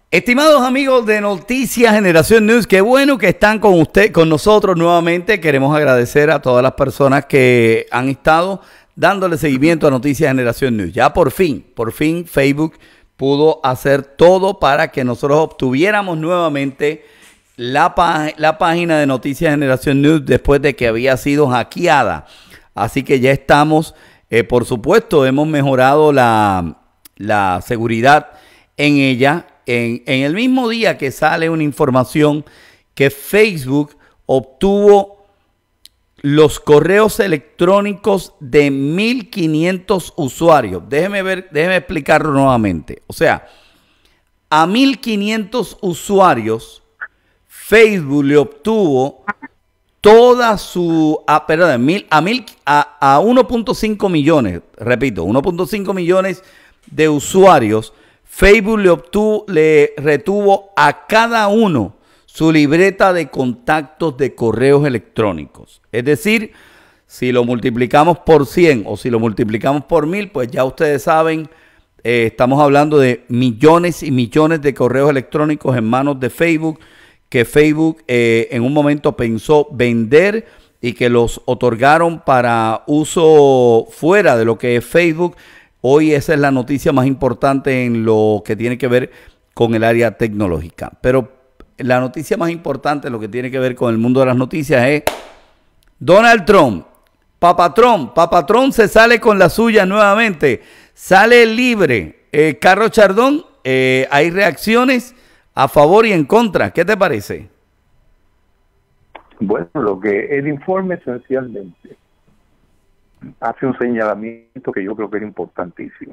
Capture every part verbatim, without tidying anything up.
Estimados amigos de Noticias Generación News, qué bueno que están con usted, con nosotros nuevamente. Queremos agradecer a todas las personas que han estado dándole seguimiento a Noticias Generación News. Ya por fin, por fin Facebook pudo hacer todo para que nosotros obtuviéramos nuevamente la, la página de Noticias Generación News después de que había sido hackeada. Así que ya estamos, eh, por supuesto, hemos mejorado la, la seguridad en ella. En, en el mismo día que sale una información que Facebook obtuvo los correos electrónicos de mil quinientos usuarios. Déjeme ver, déjeme explicarlo nuevamente. O sea, a mil quinientos usuarios, Facebook le obtuvo toda su, ah, perdón, mil, a, mil, a, a uno punto cinco millones, repito, uno punto cinco millones de usuarios. Facebook le obtuvo, le retuvo a cada uno su libreta de contactos de correos electrónicos. Es decir, si lo multiplicamos por cien o si lo multiplicamos por mil, pues ya ustedes saben, eh, estamos hablando de millones y millones de correos electrónicos en manos de Facebook, que Facebook eh, en un momento pensó vender y que los otorgaron para uso fuera de lo que es Facebook. Hoy esa es la noticia más importante en lo que tiene que ver con el área tecnológica. Pero la noticia más importante, lo que tiene que ver con el mundo de las noticias, es Donald Trump. Papatrón, Papatrón se sale con la suya nuevamente. Sale libre. Eh, Carlos Chardón, eh, hay reacciones a favor y en contra. ¿Qué te parece? Bueno, lo que el informe esencialmente hace un señalamiento que yo creo que era importantísimo.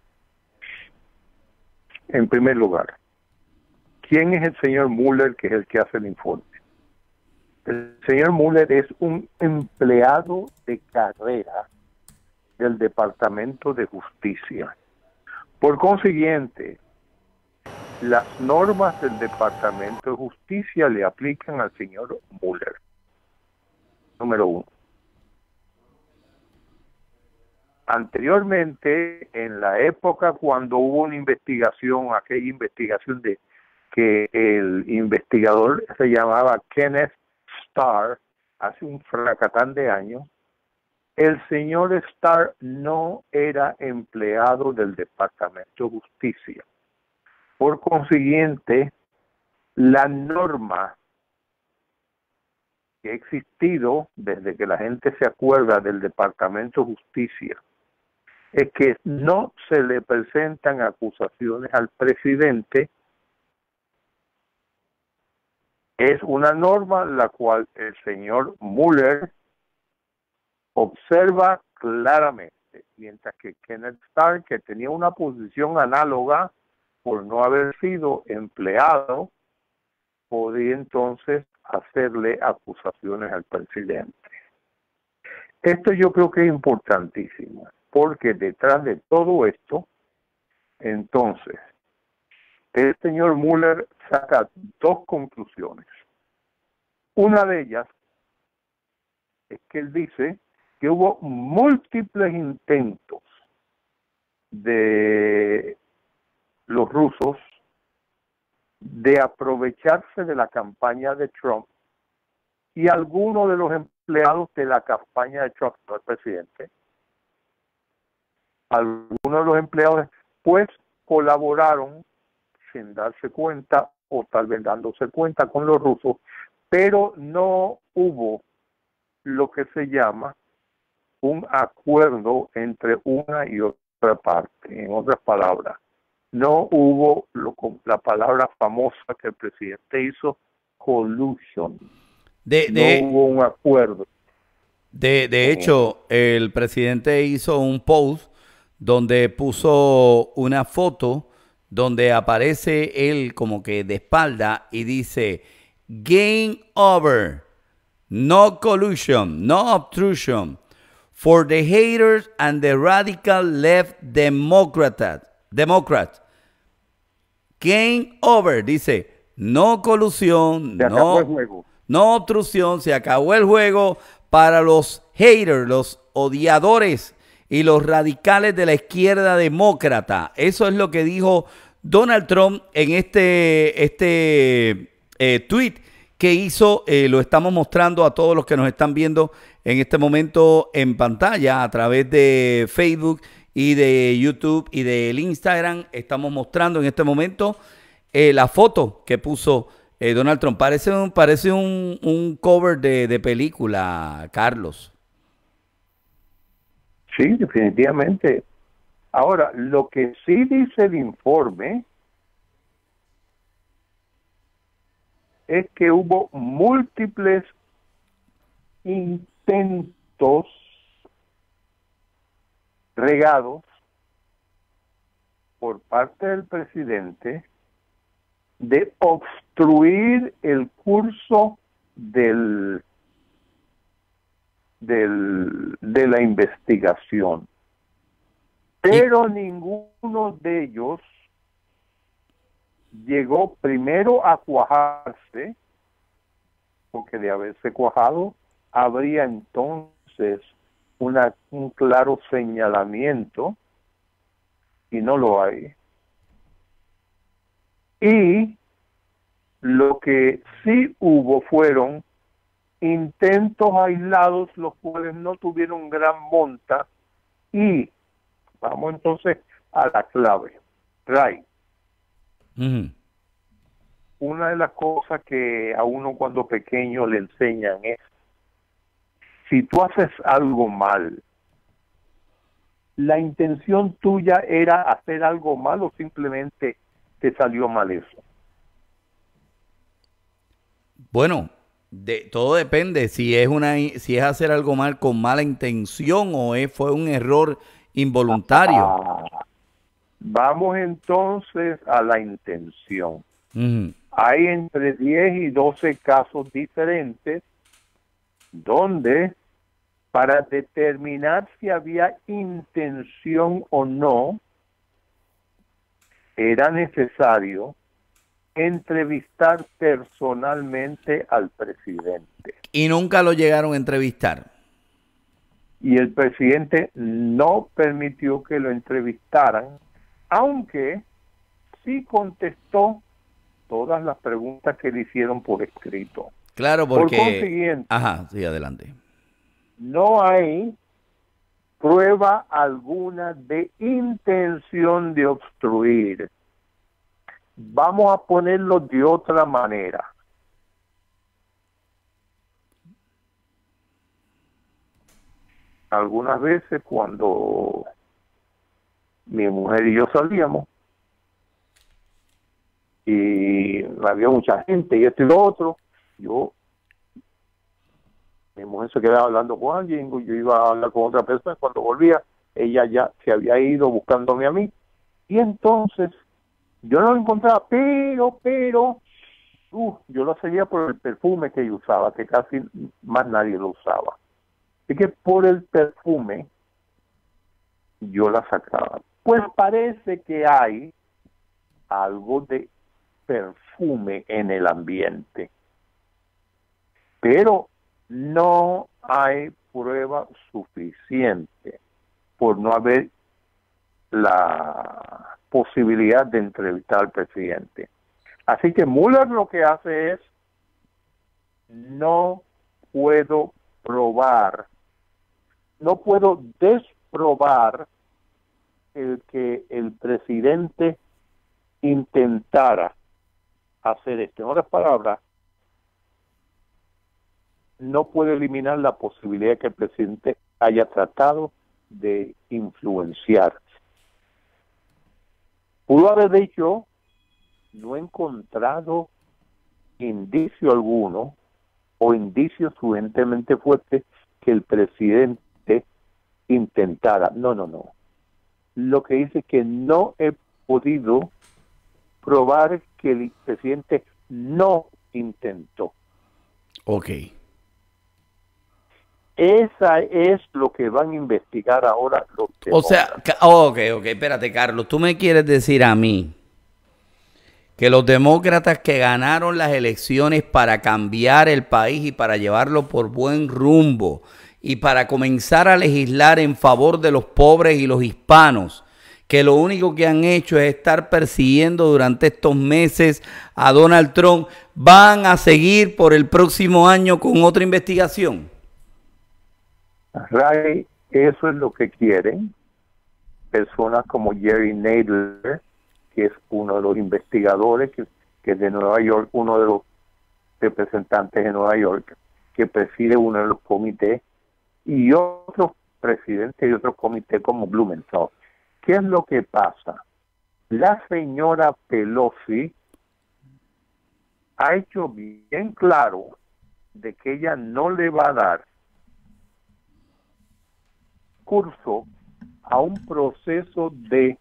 En primer lugar, ¿quién es el señor Mueller, que es el que hace el informe? El señor Mueller es un empleado de carrera del Departamento de Justicia. Por consiguiente, las normas del Departamento de Justicia le aplican al señor Mueller. Número uno. Anteriormente, en la época cuando hubo una investigación, aquella investigación de que el investigador se llamaba Kenneth Starr, hace un fracatán de años, el señor Starr no era empleado del Departamento de Justicia. Por consiguiente, la norma que ha existido desde que la gente se acuerda del Departamento de Justicia es que no se le presentan acusaciones al presidente. Es una norma la cual el señor Mueller observa claramente, mientras que Kenneth Starr, que tenía una posición análoga por no haber sido empleado, podía entonces hacerle acusaciones al presidente. Esto yo creo que es importantísimo, porque detrás de todo esto, entonces, el señor Mueller saca dos conclusiones. Una de ellas es que él dice que hubo múltiples intentos de los rusos de aprovecharse de la campaña de Trump, y algunos de los empleados de la campaña de Trump, no el presidente, algunos de los empleados pues colaboraron sin darse cuenta o tal vez dándose cuenta con los rusos, pero no hubo lo que se llama un acuerdo entre una y otra parte. En otras palabras, no hubo lo, la palabra famosa que el presidente hizo, collusion. De, de, no hubo un acuerdo. De, de hecho, el presidente hizo un post donde puso una foto donde aparece él como que de espalda y dice game over, no collusion, no obstruction for the haters and the radical left Democrat, Democrats. Game over, dice, no colusión, no, no obstrucción, se acabó el juego para los haters, los odiadores y los radicales de la izquierda demócrata. Eso es lo que dijo Donald Trump en este, este eh, tweet que hizo, eh, lo estamos mostrando a todos los que nos están viendo en este momento en pantalla a través de Facebook y de YouTube y del Instagram. Estamos mostrando en este momento eh, la foto que puso eh, Donald Trump. Parece un, parece un, un cover de, de película, Carlos. Sí, definitivamente. Ahora, lo que sí dice el informe es que hubo múltiples intentos regados por parte del presidente de obstruir el curso del, del de la investigación. Pero ninguno de ellos llegó primero a cuajarse, porque de haberse cuajado habría entonces una, un claro señalamiento, y no lo hay. Y lo que sí hubo fueron intentos aislados, los cuales no tuvieron gran monta, y vamos entonces a la clave. Ray, Uh-huh. una de las cosas que a uno cuando pequeño le enseñan es, si tú haces algo mal, ¿la intención tuya era hacer algo mal o simplemente te salió mal eso? Bueno, de, todo depende si es una si es hacer algo mal con mala intención o es, fue un error involuntario. Ah, vamos entonces a la intención. Uh-huh. Hay entre diez y doce casos diferentes donde para determinar si había intención o no, era necesario entrevistar personalmente al presidente. Y nunca lo llegaron a entrevistar. Y el presidente no permitió que lo entrevistaran, aunque sí contestó todas las preguntas que le hicieron por escrito. Claro, porque... Por consiguiente, ajá, sí, adelante. no hay prueba alguna de intención de obstruir. Vamos a ponerlo de otra manera. Algunas veces cuando mi mujer y yo salíamos y había mucha gente y esto y lo otro, yo, mi mujer se quedaba hablando con alguien, yo iba a hablar con otra persona, cuando volvía, ella ya se había ido buscándome a mí, y entonces yo no lo encontraba, pero, pero, uh, yo lo seguía por el perfume que ella usaba, que casi más nadie lo usaba. Así que por el perfume yo la sacaba. Pues parece que hay algo de perfume en el ambiente, pero no hay prueba suficiente por no haber la posibilidad de entrevistar al presidente. Así que Mueller lo que hace es, no puedo probar, no puedo desprobar el que el presidente intentara hacer esto. En otras palabras, no puede eliminar la posibilidad de que el presidente haya tratado de influenciar. Pudo haber dicho, no he encontrado indicio alguno o indicio suficientemente fuerte que el presidente intentara. No, no, no. Lo que dice es que no he podido probar que el presidente no intentó. Ok. Esa es lo que van a investigar ahora los demócratas. O sea, ok, ok, espérate, Carlos, tú me quieres decir a mí que los demócratas que ganaron las elecciones para cambiar el país y para llevarlo por buen rumbo y para comenzar a legislar en favor de los pobres y los hispanos, que lo único que han hecho es estar persiguiendo durante estos meses a Donald Trump, ¿van a seguir por el próximo año con otra investigación? Ray, eso es lo que quieren personas como Jerry Nadler, que es uno de los investigadores, que, que es de Nueva York, uno de los representantes de Nueva York, que preside uno de los comités, y otros presidentes de otros comités como Blumenthal. ¿Qué es lo que pasa? La señora Pelosi ha hecho bien claro de que ella no le va a dar curso a un proceso de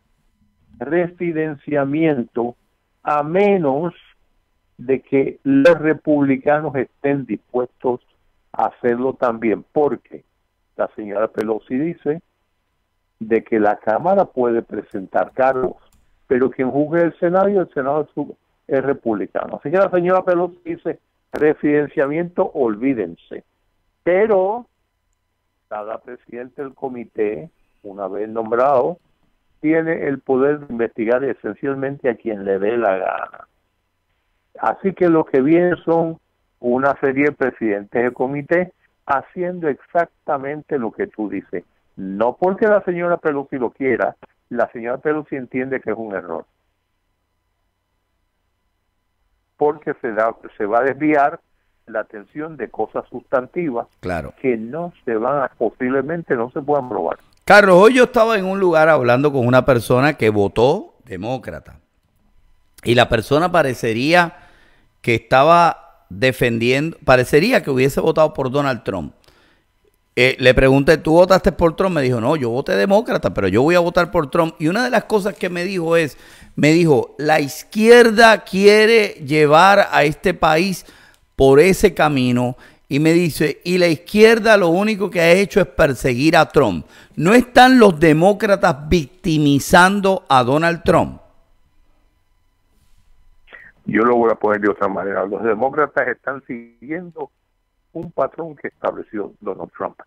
residenciamiento a menos de que los republicanos estén dispuestos a hacerlo también, porque la señora Pelosi dice de que la Cámara puede presentar cargos, pero quien juzgue el Senado y el Senado es, su, es republicano. Así que la señora Pelosi dice, residenciamiento, olvídense. Pero cada presidente del comité, una vez nombrado, tiene el poder de investigar esencialmente a quien le dé la gana. Así que lo que viene son una serie de presidentes de comité haciendo exactamente lo que tú dices. No porque la señora Pelosi lo quiera, la señora Pelosi entiende que es un error. Porque se, da, se va a desviar la atención de cosas sustantivas, claro, que no se van a, posiblemente no se puedan probar. Carlos, hoy yo estaba en un lugar hablando con una persona que votó demócrata. Y la persona parecería que estaba defendiendo, parecería que hubiese votado por Donald Trump. Eh, le pregunté, ¿tú votaste por Trump? Me dijo, no, yo voté demócrata, pero yo voy a votar por Trump. Y una de las cosas que me dijo es, me dijo, la izquierda quiere llevar a este país por ese camino. Y me dice, y la izquierda lo único que ha hecho es perseguir a Trump. ¿No están los demócratas victimizando a Donald Trump? Yo lo voy a poner de otra manera. Los demócratas están siguiendo un patrón que estableció Donald Trump.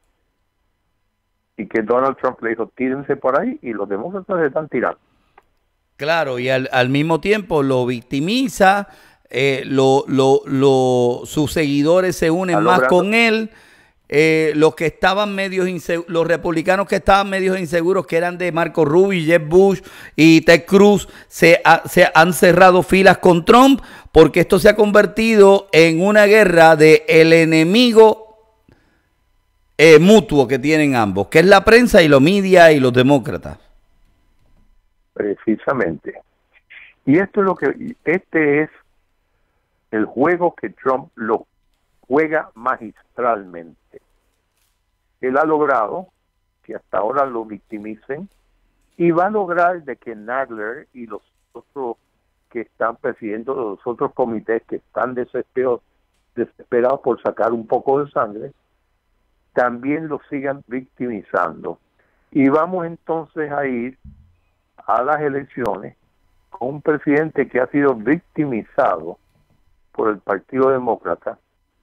Y que Donald Trump le dijo, tírense por ahí, y los demócratas se están tirando. Claro, y al, al mismo tiempo lo victimiza, eh, lo, lo, lo, sus seguidores se unen más con él. Eh, los que estaban medios inseguros, los republicanos que estaban medios inseguros, que eran de Marco Rubio, Jeb Bush y Ted Cruz, se, ha, se han cerrado filas con Trump, porque esto se ha convertido en una guerra de el enemigo eh, mutuo que tienen ambos, que es la prensa y los media y los demócratas. Precisamente. Y esto es lo que, este es el juego que Trump lo juega magistralmente. Él ha logrado que hasta ahora lo victimicen y va a lograr de que Nadler y los otros que están presidiendo los otros comités que están desesperados, desesperados por sacar un poco de sangre, también lo sigan victimizando. Y vamos entonces a ir a las elecciones con un presidente que ha sido victimizado por el Partido Demócrata,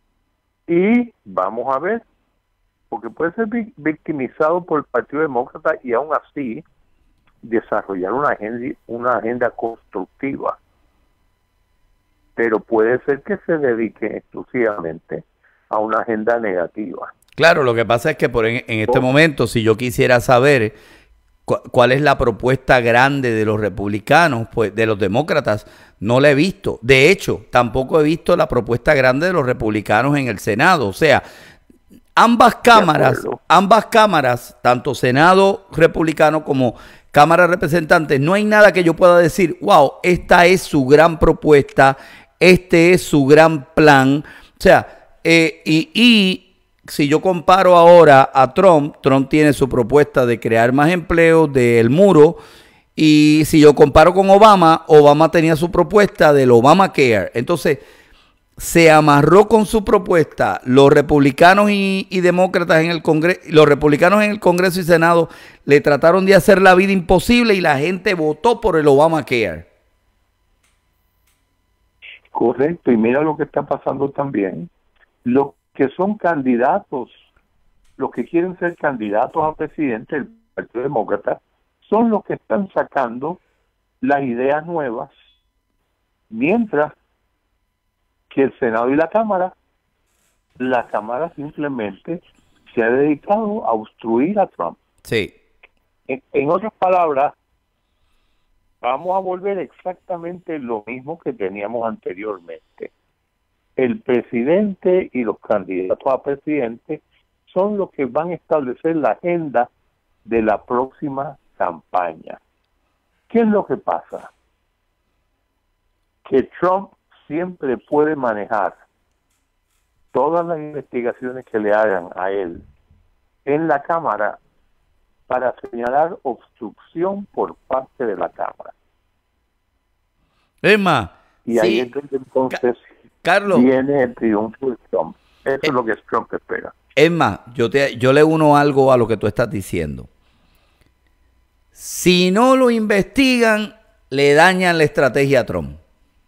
y vamos a ver, porque puede ser victimizado por el Partido Demócrata y aún así desarrollar una agenda, una agenda constructiva, pero puede ser que se dedique exclusivamente a una agenda negativa. Claro, lo que pasa es que por en, en este momento, si yo quisiera saber cu cuál es la propuesta grande de los republicanos, pues de los demócratas, no la he visto. De hecho, tampoco he visto la propuesta grande de los republicanos en el Senado. O sea, ambas cámaras, ambas cámaras, tanto Senado republicano como Cámara de Representantes, no hay nada que yo pueda decir, wow, esta es su gran propuesta, este es su gran plan. O sea, eh, y, y si yo comparo ahora a Trump, Trump tiene su propuesta de crear más empleos, del muro, y si yo comparo con Obama, Obama tenía su propuesta del Obamacare. Entonces, se amarró con su propuesta. Los republicanos y, y demócratas en el Congreso, los republicanos en el Congreso y Senado le trataron de hacer la vida imposible y la gente votó por el Obamacare. Correcto, y mira lo que está pasando también. Los que son candidatos, los que quieren ser candidatos a presidente del Partido Demócrata, son los que están sacando las ideas nuevas, mientras que el Senado y la Cámara, la Cámara simplemente se ha dedicado a obstruir a Trump. Sí. En, en otras palabras, vamos a volver exactamente lo mismo que teníamos anteriormente. El presidente y los candidatos a presidente son los que van a establecer la agenda de la próxima campaña. ¿Qué es lo que pasa? Que Trump siempre puede manejar todas las investigaciones que le hagan a él en la Cámara para señalar obstrucción por parte de la Cámara. Es más, y ahí sí, es donde entonces Carlos, viene el triunfo de Trump. Eso eh, es lo que Trump espera. Es más, yo, te, yo le uno algo a lo que tú estás diciendo. Si no lo investigan, le dañan la estrategia a Trump.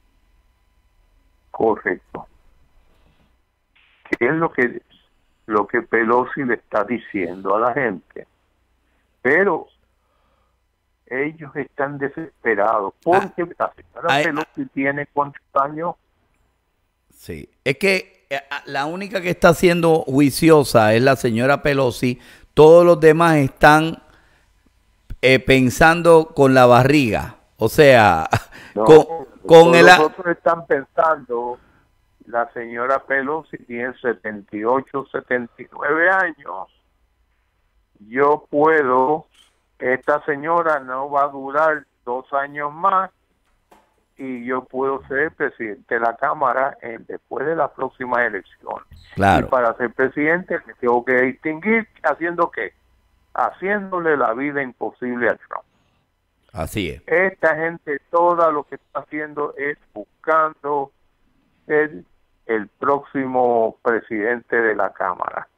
Correcto. ¿Qué es lo que, lo que Pelosi le está diciendo a la gente? Pero ellos están desesperados porque ah, la señora ah, Pelosi ah, tiene cuántos años. Sí, es que la única que está siendo juiciosa es la señora Pelosi. Todos los demás están eh, pensando con la barriga. O sea, no, con, con el... Los otros están pensando, la señora Pelosi tiene setenta y ocho, setenta y nueve años. Yo puedo, esta señora no va a durar dos años más y yo puedo ser presidente de la Cámara en, después de la próxima elección. Claro. Y para ser presidente me tengo que distinguir haciendo qué, haciéndole la vida imposible a Trump. Así es. Esta gente toda lo que está haciendo es buscando ser el próximo presidente de la Cámara.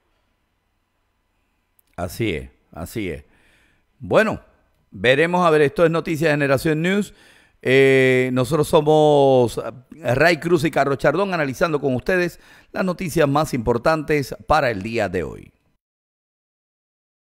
Así es, así es. Bueno, veremos a ver, esto es Noticias Generación News. Eh, nosotros somos Ray Cruz y Carlos Chardón analizando con ustedes las noticias más importantes para el día de hoy.